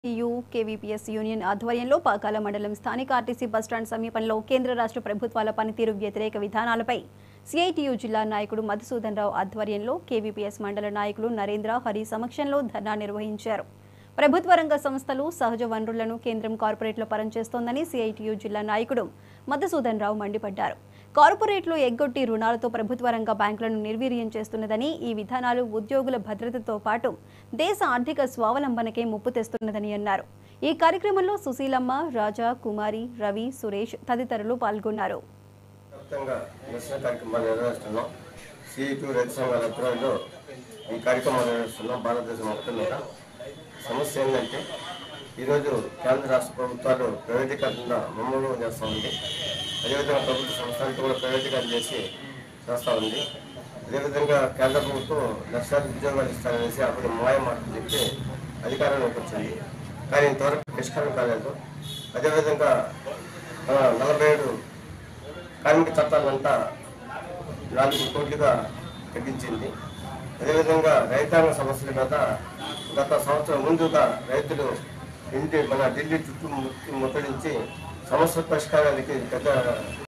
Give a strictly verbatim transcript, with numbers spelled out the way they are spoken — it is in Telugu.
యు కేవీపీఎస్ యూనియన్ ఆధ్వర్యంలో పాకాల మండలం స్థానిక ఆర్టీసీ బస్టాండ్ సమీపంలో కేంద్ర రాష్ట్ర ప్రభుత్వాల పనితీరు వ్యతిరేక విధానాలపై సిఐటియు జిల్లా నాయకుడు మధుసూదన్ రావు ఆధ్వర్యంలో కేవీపీఎస్ మండల నాయకులు నరేంద్ర హరి సమక్షంలో ధర్నా నిర్వహించారు. ప్రభుత్వ రంగ సంస్థలు సహజ వనరులను కేంద్రం కార్పొరేట్లో పరంచేస్తోందని సిఐటియు జిల్లా నాయకుడు మధుసూదన్ రావు మండిపడ్డారు. కార్పొరేట్లు ఎగ్గొట్టి రుణాలతో ప్రభుత్వ రంగ బ్యాంకులను నిర్వీర్యం చేస్తున్నదని, ఈ విధానాలు ఉద్యోగుల భద్రతతో పాటు దేశ ఆర్థిక స్వావలంబనకే ముప్పు తెస్తున్నదని అన్నారు. ఈ కార్యక్రమంలో సుశీలమ్మ, రాజా, కుమారి, రవి, సురేష్ తదితరులు పాల్గొన్నారు. సమస్య ఏంటంటే ఈరోజు కేంద్ర రాష్ట్ర ప్రభుత్వాలు ప్రైవేటీకరణ మమ్మల్ని చేస్తూ ఉంది. అదేవిధంగా ప్రభుత్వ సంస్థలతో కూడా ప్రైవేటీకరణ చేసి చేస్తూ ఉంది. అదేవిధంగా కేంద్ర ప్రభుత్వం లక్షలాది ఉద్యోగాలు ఇస్తారనేసి అప్పుడు మాయ మాటలు చెప్పి అధికారంలోకి వచ్చింది. కానీ ఇంతవరకు పరిష్కారం కాలేదు. అదేవిధంగా నలభై ఏడు కార్మిక చట్టాలంతా నాలుగు కోట్లుగా తగ్గించింది. అదేవిధంగా రైతాంగ సమస్యల మీద గత సంవత్సరం ముందుగా రైతులు ఇంటి మన ఢిల్లీ చుట్టూ ముట్టడించి సమస్య పరిష్కారానికి పెద్ద